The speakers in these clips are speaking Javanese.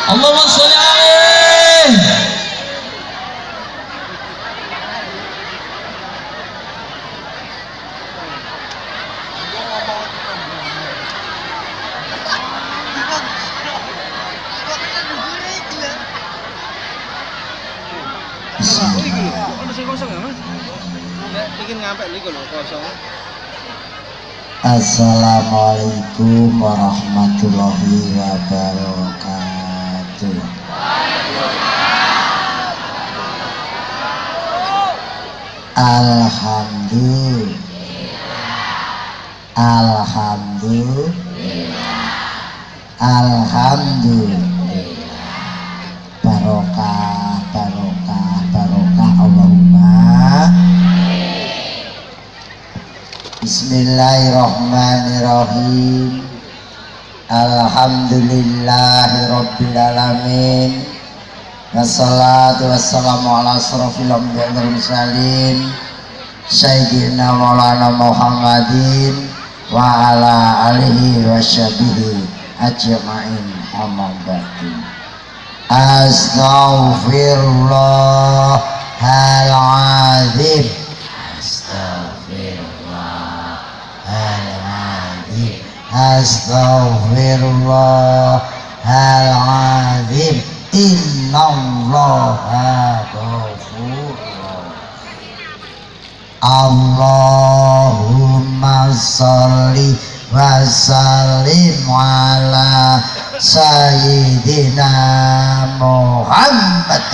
Allahumma sholli alaihi. Assalamualaikum warahmatullahi wabarakatuh. Alhamdulillah. Barokah Allahumma. Bismillahirrahmanirrahim. Alhamdulillahirabbil alamin. Wassalatu wassalamu ala asrofil anbiya'i wal mursalin sayyidina maulana Muhammadin wa ala alihi wa sahbihi ajma'in. Amma ba'du. Astaghfirullahaladzim. Astaghfirullahaladzim. Innallaha ghafurur rahim. Allahumma sholli wa sallim ala sayyidina Muhammad.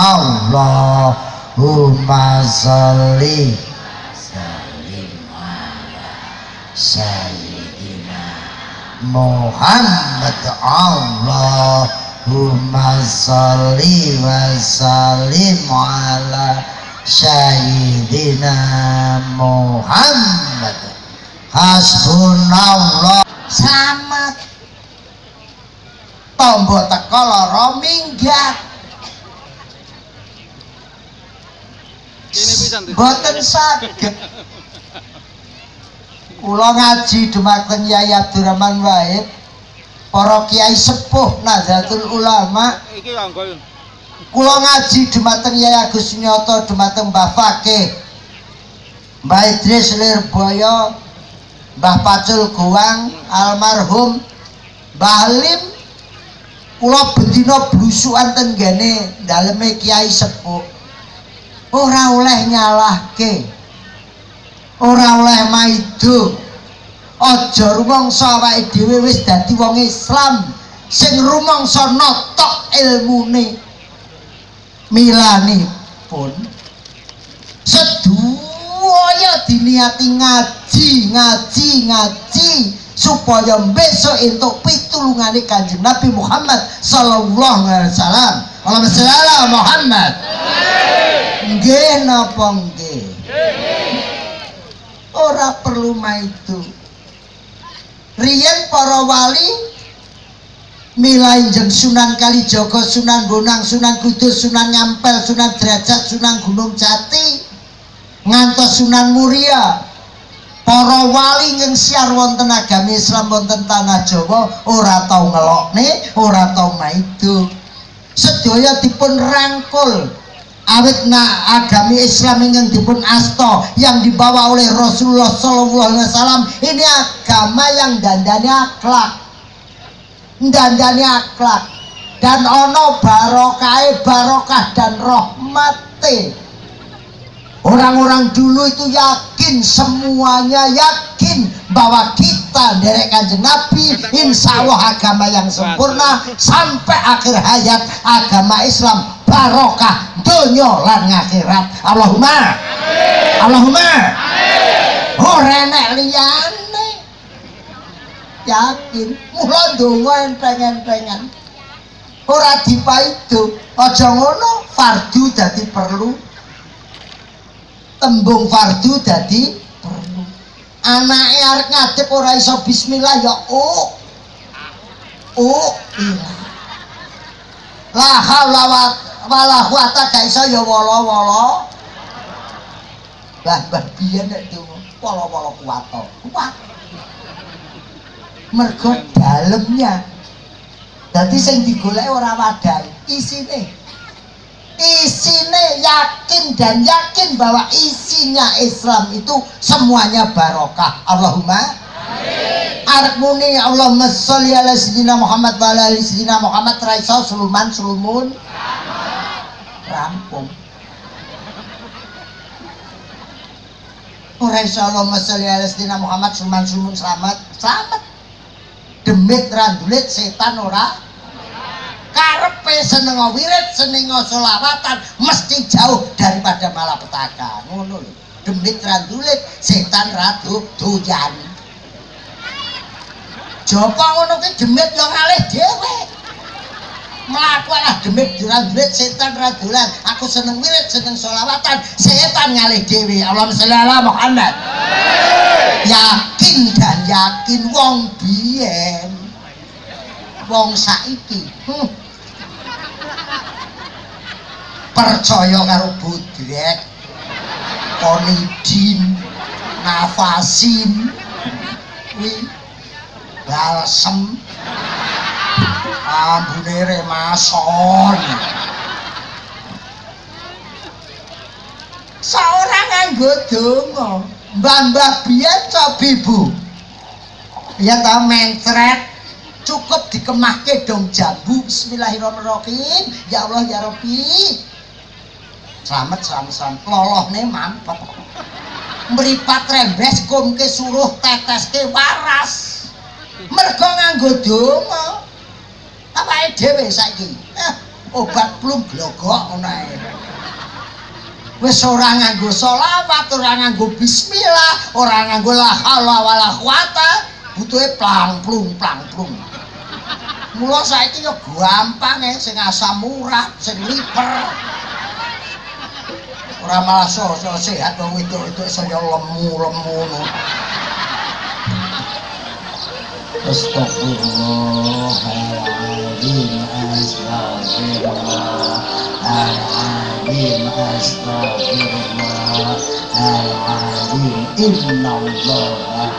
Allahumma sholli wa sallim ala sayyidina Muhammad. Allahumma sholli wa sallim ala sayyidina Muhammad. Hasbunallah. Selamat tombol teko lara minggat. Boten saged kula ngaji dumateng Yai Abdurrahman Wahid, para kiai sepuh Nahdlatul Ulama. Kula ngaji dumateng Yai Agus Nyoto, dumateng Mbah Fakih, Mbah Idris Lirboyo, Mbah Pacul Goang, almarhum Mbah Halim. Kula bendina blusukan teng gene daleme kiai sepuh. Ora oleh nyalahke, ora oleh maido. Aja rumangsa awake dhewe wis dadi wong Islam sing rumangsa notok ilmune. Milanipun sedaya diniati ngaji supaya besok entuk pitulungane Kanjeng Nabi Muhammad sallallahu alaihi wasallam. Allahumma sholli ala Muhammad. Nggih napa nggih? Ora perlu maido. Riyen para wali milainjeng Sunan Kalijaga, Sunan Bonang, Sunan Kudus, Sunan Ngampel, Sunan Derajat, Sunan Gunung Jati, ngantos Sunan Muria. Para wali yang siar wonten agami Islam wonten tanah Jawa ora tau ngelokne, ora tau maido. Sedaya dipun rangkul awit agami Islam yang dipun asta yang dibawa oleh Rasulullah SAW. Ini agama yang dandani akhlak, dan ono barokah dan rahmate. Orang-orang dulu itu yakin, semuanya yakin bahwa kita derek Kanjeng Nabi insya Allah agama yang sempurna sampai akhir hayat. Agama Islam barokah donya lan akhirat. Allahumma amin. Allahumma amin. Ora enek liyane. Yakin mula donga enteng-entengan. Ora dipaido. Aja ngono, fardu dadi perlu. Tembung fardu dadi perlu. Anake arep ngadep ora iso bismillah ya ilah. La haula wala quwata gak iso ya wala-wala. Lah biyen nek donga wala-wala kuat. Mergo dalemnya Dadi sing digoleki ora wadah, isine yakin dan yakin bahwa isinya Islam itu semuanya barokah. Allahumma amin. Arep muni Allahumma sholli ala sayyidina Muhammad wa ala ali sayyidina Muhammad raiso sulumun rampung. Ora iso Allahumma sholli ala sayyidina Muhammad sulumun selamat. Demit randulit setan ora karepe seneng wirid seneng selawatan mesti jauh daripada malapetaka. Ngono lho. Demit randulit setan radu doyan. Japa ngono ki demit yo ngalih dhewe. Mlaku lah demit randulit setan radulan. Aku seneng wirid seneng selawatan setan ngalih dhewe. Allahumma sholli ala Muhammad. Yakin dan yakin wong biyen wong saiki percaya karo budrek konidin nafasin balsem ambune remason seorang nganggo donga mbah biyen coba ibu ya ta mencret cukup dikemahke dong jambu bismillahirrahmanirrahim ya Allah ya Rabbi selamat lolohne mampet mripat rembes kumke suruh teteske waras mergo nganggo donga awake dhewe saiki obat plum glogok ngono ae wis ora nganggo sholawat ora nganggo bismillah ora nganggo la haula wala quwata butuhe plang-plung mula saiki yo gampang sing asam urat sing liper ora malah sehat wong wedok saya lemu-lemu Astagfirullahaladzim Astagfirullahaladzim Astagfirullahaladzim Innallah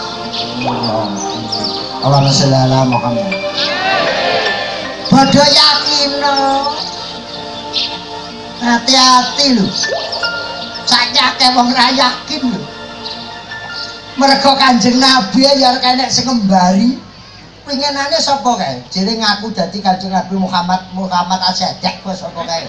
Allahumma sholli ala Muhammad. Padha yakin hati-hati lho saiki akeh wong ra yakin lho mergo Kanjeng Nabi ya kene sing ngembari pinginane sapa kae jere ngaku dadi Kanjeng Nabi Muhammad As-Sadiq kok sapa kae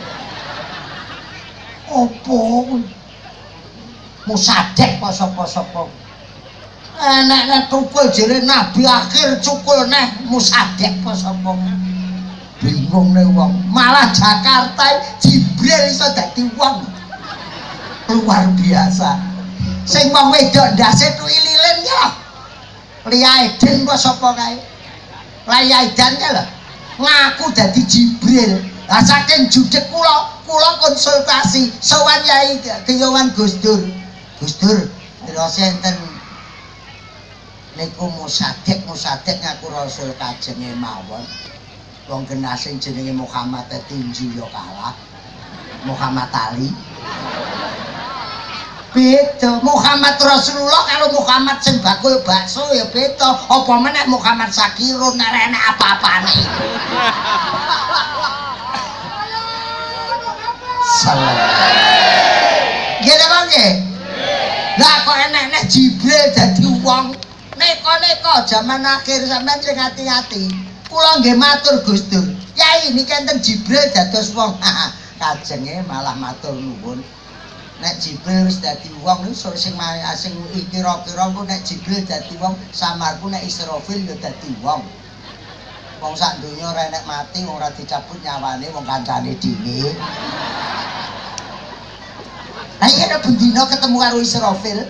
opo Musaddiq kok sapa enek tukul jere Nabi akhir cukul neh Musaddiq kok sapa bingung nih wong malah Jakarta Jibril iso dadi wong luar biasa sing wong wedok ndase tuwi lilin ya Liaiden kok sapa kae Liaiden ya lho ngaku dadi Jibril lah saking judek kula konsultasi sowan Yai Dewan Gus Dur terus enten niku Musaddiq ngaku rasul kajenge mawon wong genah sing jenenge Muhammad tinju yo kalah Muhammad Ali beda Muhammad Rasulullah kalau Muhammad sing bakul bakso ya beda apa meneh Muhammad Sakirun nek apa-apane salam gede bangke lah kok enek Jibril dadi wong neko zaman akhir sampean sing hati-hati kula nggih matur Gus Dur Yai niki enten Jibril dados wong kajenge malah matur nuwun nek Jibril wis dadi wong niku sing kira-kira nek Jibril dadi wong samarku nek Israfil ya dadi wong sak donya ora nek mati ora dicabut nyawane wong kancane dhewe ha iki nek bendina ketemu karo Israfil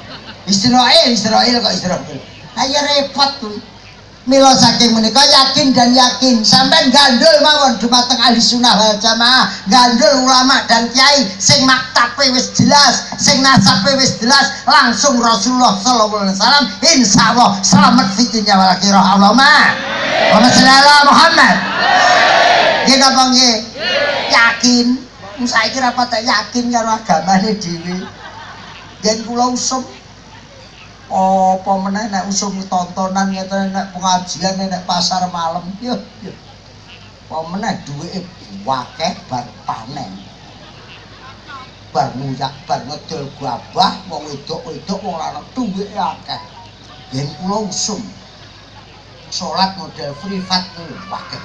kok Israfil ayo repot tuh mila saking menika yakin dan yakin sampean gandul mawon dumateng ahli sunnah wal jamaah gandul ulama dan kiai sing maktabe wis jelas sing nasabe wis jelas langsung Rasulullah sallallahu alaihi wasallam insyaallah selamat fitunya wal akhirah Allahumma sholli ala Muhammad nggih napa nggih yakin saiki ra patek yakin karo agamane dhewe yen kula usum apa meneh nek usum tontonan ngeten nek pengajian nek pasar malam yo apa meneh duwike akeh bar panen. Bar nguyak bar ngedol gabah wong wedok-wedok wong lanang duwike akeh. Yen kula usum salat model privat kuwi akeh.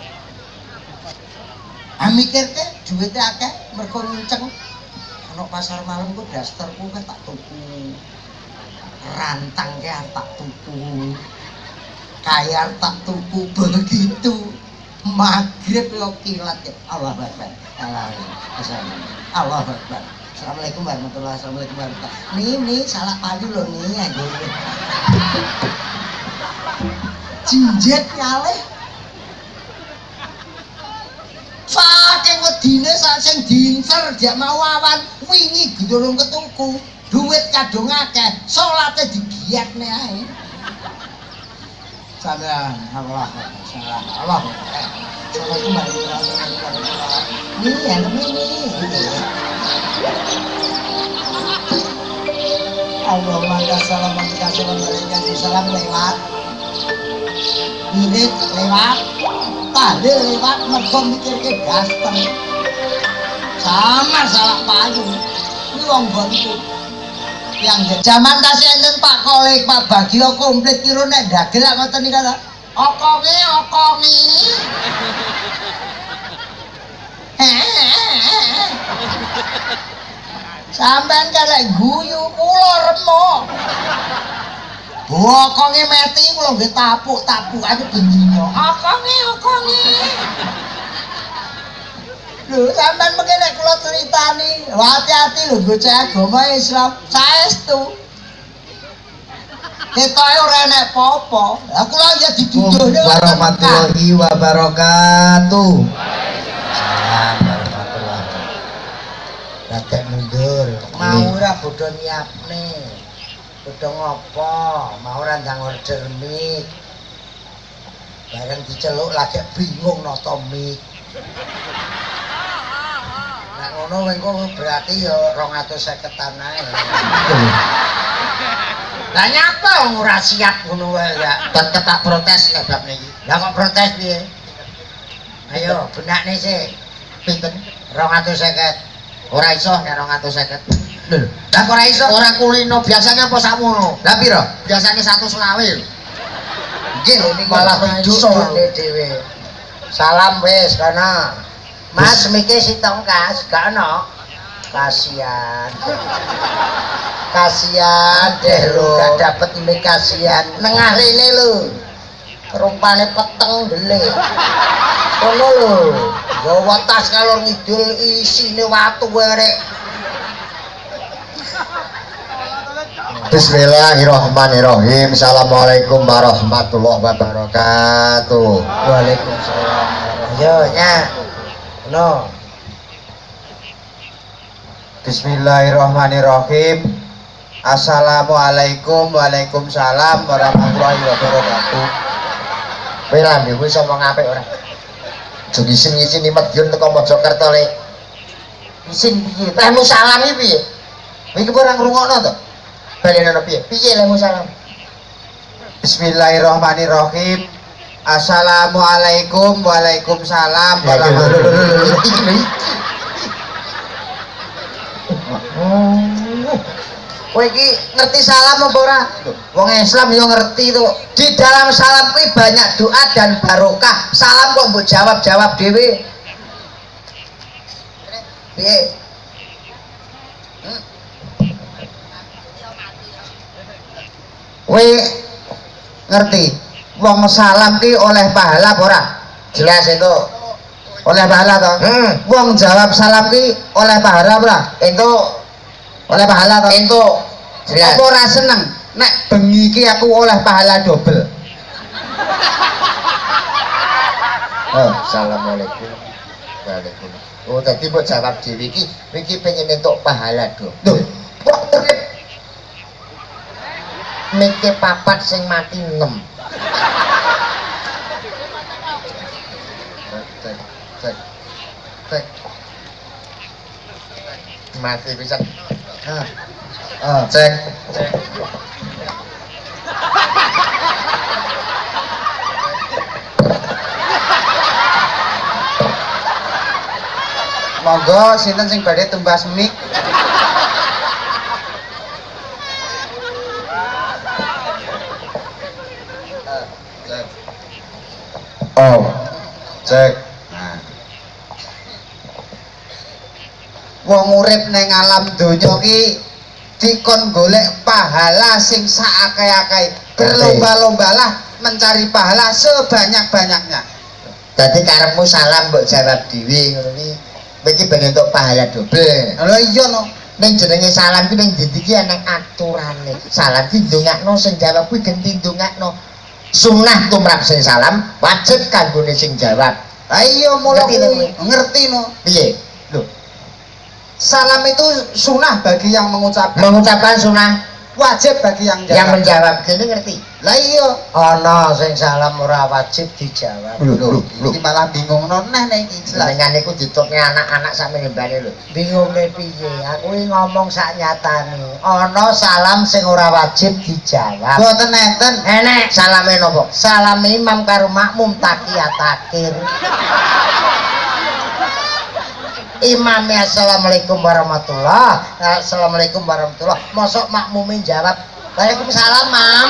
Mikirke duwite akeh mergo ngunceng ana pasar malam ku dasterku tak tuku. Rantang tak tuku. Kayar tak tuku begitu. Maghrib yo kilat ya. Allah Akbar. Allah Akbar. Assalamualaikum warahmatullahi wabarakatuh. Nih salah padu loh nih. Jinjet nyaleh. Saking wedine saking dincer jak mau awan wingi durung ketuku. Duit kadung akeh, salate digiatne ae. Salam Allah. Assalamualaikum warahmatullahi wabarakatuh. Ini ya ini. Allahumma salam lewat. Wirid lewat. Tahlil lewat mergo mikirke gaster. Sama salah payu. Ini wong bonku. Yang zaman tasih enten Pak Kolik, Pak Bagio komplit kira nek dagel ngoten iki kata. Okonge. Sampeyan kalek guyu kula remo. Okonge meti kula nggih tapuk-tapukane bendino. Okonge. Lho sampean mengke nek kula critani, hati-hati lho nggo agama Islam saestu. Ketoke ora enek apa-apa. Lah kula ya dituduhne warahmatullahi wabarakatuh. Salam warahmatullahi wabarakatuh. Dadak mundur. Mau ora bodho nyiapne. Bodho ngopo? Mau ora ndang order mic. Bareng diceluk lagi bingung nata mic. Nek ngono engko berarti ya 250-an ae. Lah nyapa wong ora siap ngono wae ya. Tetep tak protes nek bab niki. Lah kok protes piye? Ayo benakne sik. Pinten? 250. Ora iso nek 250. Lho, lah kok ora iso? Ora kulino biasanya apa sakmono? Lah piro? Biasane 120 lho. Nggih lho niku malah iso dhewe. Salam wis kana. Mas mikir si tongkas, gak ono. Kasihan deh lu gak dapet ini kasihan. Nengah rene lu rupane peteng dele. Kono lho, gawa tas kalor ngidul isine watu werek. Bismillahirrahmanirrahim. Assalamualaikum warahmatullahi wabarakatuh. Waalaikumsalam. Ayo nya. No. Bismillahirrahmanirrahim. Assalamualaikum waalaikumsalam warahmatullahi wabarakatuh. Kowe lambe wis omong apik ora? Jog isin-isin Madiun teko Mojokerto le. Isin piye? Lemu salam iki piye? Iki ora ngrungokno to? Balene piye? Piye lemu salam? Bismillahirrahmanirrahim. Assalamualaikum waalaikumsalam warahmatullahi wabarakatuh. Kowe iki ngerti salam apa ora? Wong Islam yo ngerti to. Di dalam salam kuwi banyak doa dan barokah. Salam kok mbok jawab-jawab dhewe. Piye? Kowe ngerti? Wong salam ki oleh pahala apa ora? Jelas itu. Oleh pahala to? Wong jawab salam ki oleh pahala ora? Entuk. Oleh pahala to? Entuk. Jelas. Apa ora seneng nek bengi iki aku oleh pahala double? Oh, assalamualaikum. Waalaikumsalam. Oh, tadi mbok jawab dhewe iki pengen entuk pahala do. Lho, kok urip mikir papat sing mati 6. Cek. Mati bisa. Cek. Monggo sinten sing badhe tumbas mik? Cek. Oh, Cek. Nah. Wong urip ning alam donya ki dikon golek pahala sing saakeh-akeh. Berlomba-lombalah mencari pahala sebanyak-banyaknya. jadi karepmu salam mbok jawab dhewe ngono iki. Iki ben entuk pahala double. Lho iya no. Ning jenenge salam ki ning ndi iki ana aturane. Salam ki ndongakno sing jawab kuwi genti ndongakno. Sunah tumrap sing salam, wajib kanggone sing jawab. Ha iya mula Ngerti kuwi to? ngerti no. Piye? Lho, Salam itu sunah bagi yang mengucapkan, mengucapkan sunah wajib bagi yang yang jawab. menjawab kene ngerti. Lah iya. Ana sing salam ora wajib dijawab. Lho, Iki malah bingung no neh nek iki jelas. Jenengan niku ditutne anak-anak sak menembane lho. Bingungne piye? Aku iki ngomong sak nyatane. Ana salam sing ora wajib dijawab. Boten enten. Enek Salame napa? salam imam karo makmum takiyat akhir. Imamnya assalamualaikum warahmatullah, assalamualaikum warahmatullah. Mosok makmumin jawab waalaikumsalam mam.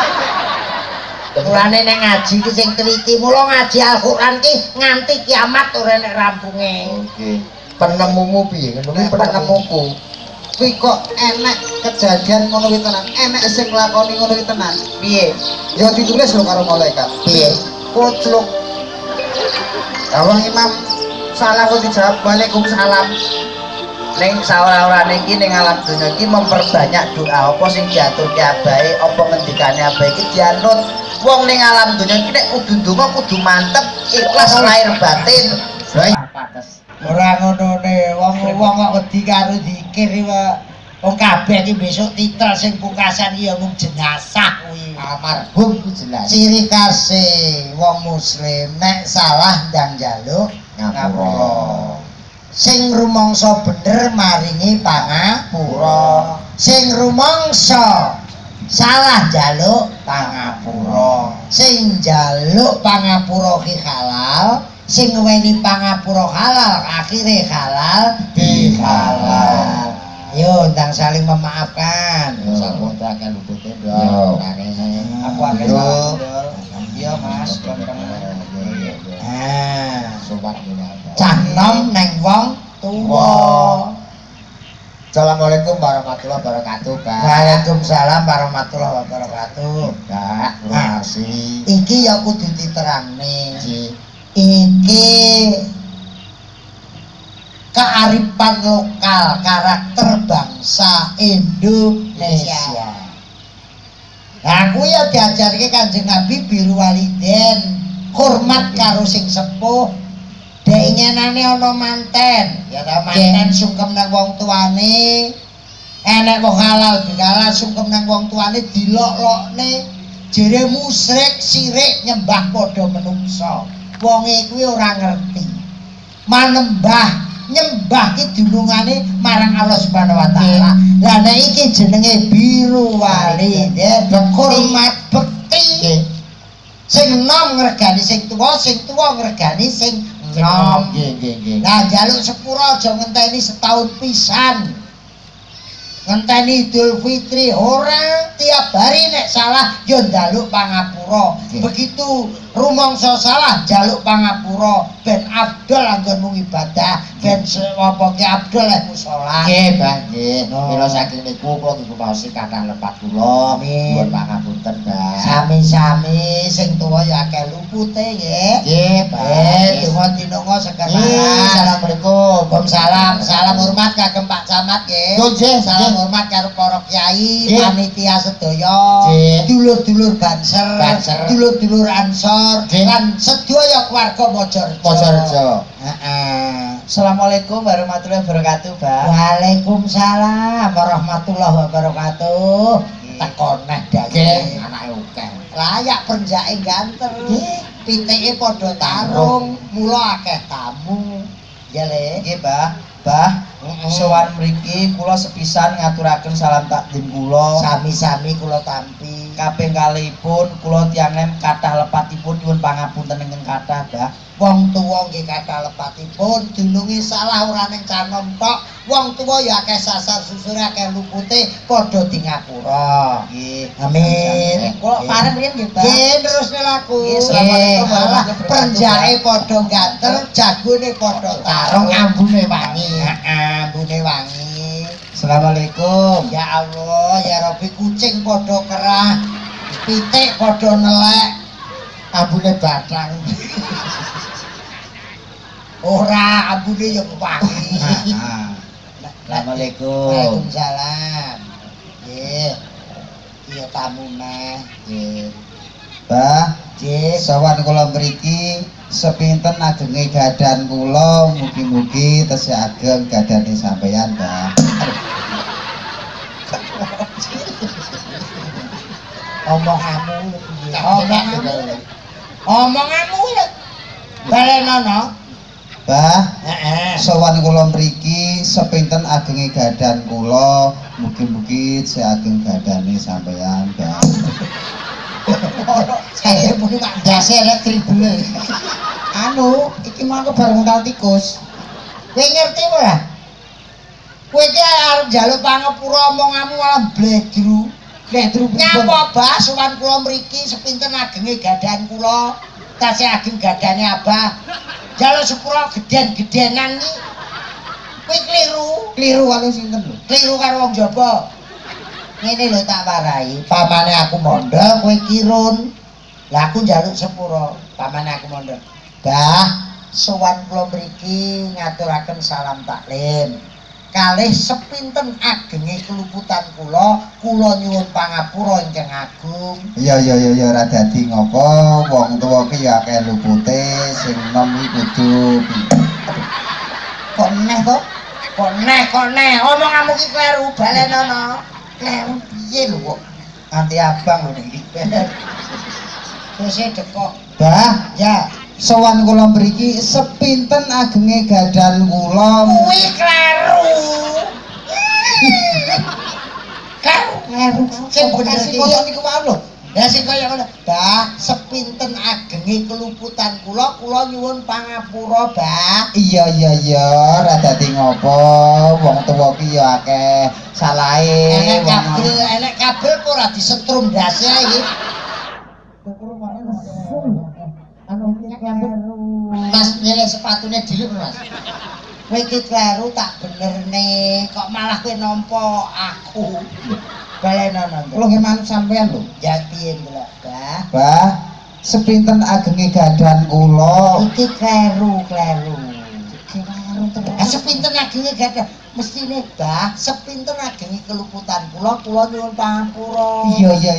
Mulane nek ngaji ki sing teliti, mula ngaji Al-Qur'an ki nganti kiamat ora nek rampunge. Oke. Penemumu piye? Ngono kuwi Nek penemuku kuwi kok enek kejadian ngono kuwi tenan. Enek sing nglakoni ngono kuwi tenan. Piye? Ya ditulis lho karo malaikat. Piye? Kocluk. Awang imam salah kok dijawab waalaikumsalam. Ning saora-orane iki ning alam donya iki memperbanyak doa apa sing diaturke abahe, apa ngendikane abahe iki dianut. Wong ning alam donya iki nek kudu ndonga kudu mantep, ikhlas lahir batin. Ora ngono ne, wong kok wedi karo zikir wae. Wong kabeh iki besok titel sing pungkasan ya mung jenazah kuwi. Almarhum ku jelas. Ciri khase wong muslim nek salah ndang njaluk ngapura. Sing rumangsa bener maringi pangapura. Sing rumangsa salah njaluk pangapura. Sing njaluk pangapura ki halal, sing ngeweni pangapura halal, akhire halal dihalal. Yo ndang saling memaafkan. Sampun akeh lupute Yo. Aku akeh Yo. salah. Iya Mas, Sobat cah nom neng wong tuwa. Assalamualaikum warahmatullahi wabarakatuh, Pak. Waalaikumsalam warahmatullahi wabarakatuh. Pak, terima kasih. Iki ya kudu diterangne. Ji. Iki kearifan lokal karakter bangsa Indonesia. Nah, aku ya diajarke Kanjeng Nabi biru waliden, hormat karo sing sepuh. Dek ingenane ana manten, ya ta manten sungkem nang wong tuane. Enek wong halal bihalal sungkem nang wong tuane dilok-lokne. Jere musyrik sirik nyembah padha menungsa. Wonge kuwi ora ngerti. Manembah nyembah ki dilungane marang Allah Subhanahu wa taala. Lah nek iki jenenge biru waliden, hormat bekti. Sing nom ngregani sing tuwa ngregani sing nom. Nah jaluk sepura aja ngenteni setahun pisan. Ngenteni Idul Fitri ora, tiap hari nek salah yo njaluk pangapura. Begitu rumangsa salah njaluk pangapura ben abdol anggonmu ibadah, ben apa ki abdol lek musala. Nggih, Pak, nggih. Oh. Mila saking niku kula ngiku kathah lepat kula. Nuwun pangapunten, Pak. Sami-sami sing tuwa ya akeh lupute nggih. Nggih, Pak. Donga tinonga sekeran. Assalamualaikum. Waalaikumsalam. Salam hormat kagem Pak Camat nggih. Nggih, Salam nggih. hormat karo para kyai, Nggih. panitia sedaya, Nggih. dulur-dulur Banser, Banser. dulur-dulur Ansor, Nggih. lan sedaya keluarga Mojorejo. Mojorejo. Heeh. Assalamualaikum warahmatullahi wabarakatuh, Pak. Waalaikumsalam warahmatullahi wabarakatuh. Teko neh Nggih, daging. anake akeh. Layak penjake ganter. Pitike padha tarung, mula akeh tamu. Ya Le. Nggih, Mbah. Mbah, Sowan mriki kula sepisan ngaturaken salam takdim kula. Sami-sami kula tampi. Kaping kalihipun kula tiyang nem kathah lepatipun nyuwun pangapunten ingkang kathah, Mbah. Wong tuwa nggih kathah lepatipun dunungi salah ora ning canom tok. Wong tuwa ya akeh sasar susure akeh lupute padha di ngapura. Nggih. Amin. Kula pareng riyen nggih, Mbah. Nggih terusne laku. Nggih, Assalamualaikum warahmatullahi wabarakatuh. Penjake padha gantel, jagone padha tarung, ambune wangi. Ambune wangi. Assalamualaikum. Ya Allah, ya Rabbi kucing padha kerah. Pitik padha nelek. Ambune batang. Ora ambune ya wangi. Assalamualaikum. Waalaikumsalam. Nggih. Iya tamune. Nggih. Mbah, Nggih. sawan kula mriki sepinten agenge gadan kula, mugi-mugi tesih ageng gadane sampeyan, Mbah. Omonganmu omonganmu ya balenono. Mbah, Heeh. sawan kula mriki sepinten agenge gadan kula, mugi-mugi tesih ageng gadane sampeyan, Mbah. Saya muni mak ndase rek tribune. Anu, iki mangko bareng karo tikus. Kowe ngerti ora? Kowe iki arep njaluk pangapura omonganmu malah bledru. Bledru nyapa Bah sowan kula mriki sepinten agenge gadan kula. Tasih ageng gadane Abah. Njaluk sepura geden-gedenan iki. Kowe kliru. Kliru kali sinten lho? Kliru karo wong jaba. Ngene lho tak warai, pamane aku mondok kowe kirun. Lah aku njaluk sepura, pamane aku mondok. Bah, sowan kula mriki ngaturaken salam taklim. Kalih sepinten agenge keluputan kula nyuwun pangapura ingkang agung. Ya ora dadi ngopo, wong tuwa ki ya akeh lupute, sing nom iki kudu Kok neh to? Kok neh, omonganmu ki kleru balenono. Kleru piye lho kok? Anti abang lho niki. Terus dekok. Bah, Ya, sawan kula mriki sepinten agenge gadan kula. kuwi kleru. Kleru. Sing bener iki koyo niku wae lho. Ya sing kaya ngono. Bah, sepinten agenge keluputan kula nyuwun pangapura, Bah. Iya, ora dadi ngopo, wong tuwa ki ya akeh salahe. Enek kabel kok ora disetrum ndase iki. Anu Mas nyelek sepatune dhewe Mas. Kowe iki kleru tak benerne, kok malah kowe nampa aku. Balenono. Kula nggih manut sampean lho. Ya piye kula, Bah? Bah, sepinten agenge gadan kula. Iki kleru. Sepinten agenge gadah mestine Bah, sepinten agenge keluputan kula nyuwun pangapura. Iya.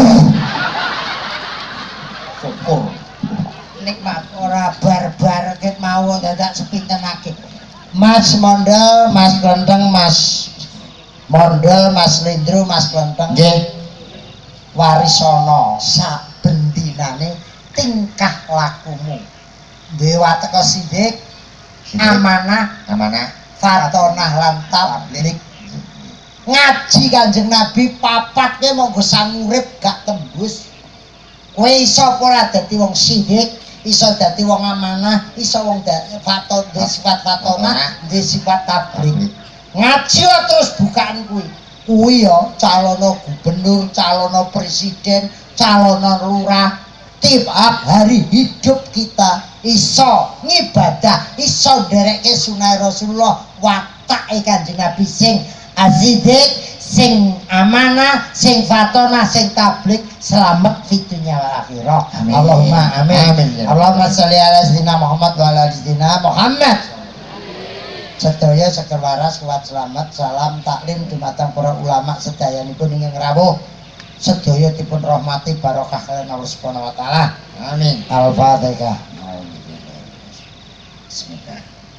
Syukur. Nikmat ora barbar ket mau dadak sepinten ageng. Mas Mondel, Mas Klenteng, Mas Mondel, Mas Lindro, Mas Klenteng. Nggih. Warisono saben dinane tingkah lakumu. Dewa teka sidik amanah fatonah lan tablik. Ngaji Kanjeng Nabi papat kowe monggo sangurip gak tembus. Kowe iso ora dadi wong sidik, iso dadi wong amanah, iso wong faton sifat fatonah, sifat tablik. Ngaji terus bukaan kuwi ya calona gubernur, calona presiden, calona lurah. Tiap hari hidup kita iso ngibadah, iso nderekke sunah Rasulullah, watake Kanjeng Nabi sing azidik, sing amanah, sing fatonah, sing tablik, selamat fitunya wal akhirah. Allahumma amin. Allahumma sholli ala sayyidina Muhammad wa ala sayyidina Muhammad. Sedaya seger waras kuat selamat, salam taklim dumateng para ulama sedayanipun ingkang rawuh. Sedaya dipun rahmati barokah kaliyan Allah Subhanahu wa taala. Amin. Al-Fatihah. Bismillah.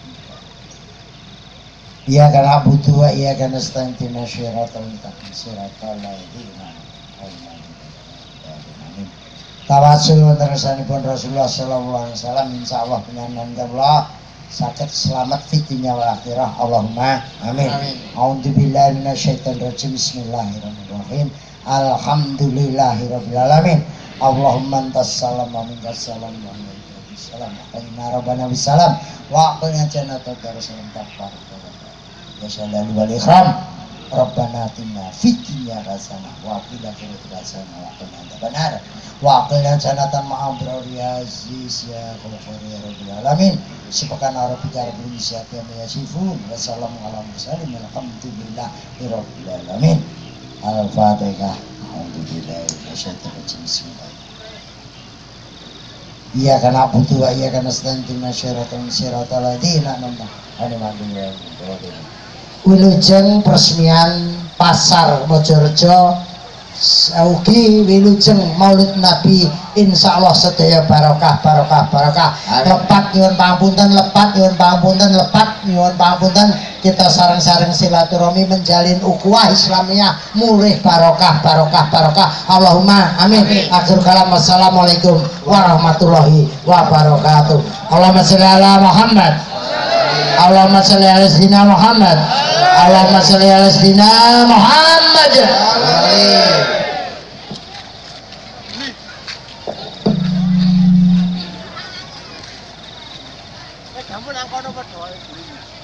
Iya kana butuh wa iya kana stantina syiratal mustaqim syiratal ladzina tawasul terusanipun Rasulullah sallallahu alaihi wasallam insyaallah penyandan Allah sakit selamat fitnya wal akhirah. Allahumma amin. A'udzubillahi minasyaitonirrajim. Bismillahirrahmanirrahim. Alhamdulillahirabbil alamin. Allahumma antas salam wa minkas salam wa alaikum salam. Inna rabbana bisalam wa aqina jannata darussalam taqwa. Ya shallallahu wal ikram. Rabbana atina fid dunya hasanah wa fil akhirati hasanah wa qina adzabannar. Wa aqina jannata ma'abrar ya aziz ya ghafur ya rabbil alamin. Subhana rabbika rabbil izzati amma yasifun wa salamun alal mursalin walhamdulillahi rabbil alamin. Al-Fatihah. Alhamdulillah. Iya karena butuh iya karena sedanti masyarakat ladina nambah ada mandinya Wilujeng peresmian pasar Mojorejo ugi wilujeng Maulid Nabi insyaallah sedaya barokah lepat nyuwun pangapunten kita sareng-sareng silaturahmi menjalin ukhuwah Islamiyah mulih barokah Allahumma amin. Akhir kalam wassalamualaikum warahmatullahi wabarakatuh. Allahumma sholli ala Muhammad. Allahumma sholli ala sayyidina Muhammad. Allahumma sholli ala sayyidina Muhammad. Kamu nang kono padha.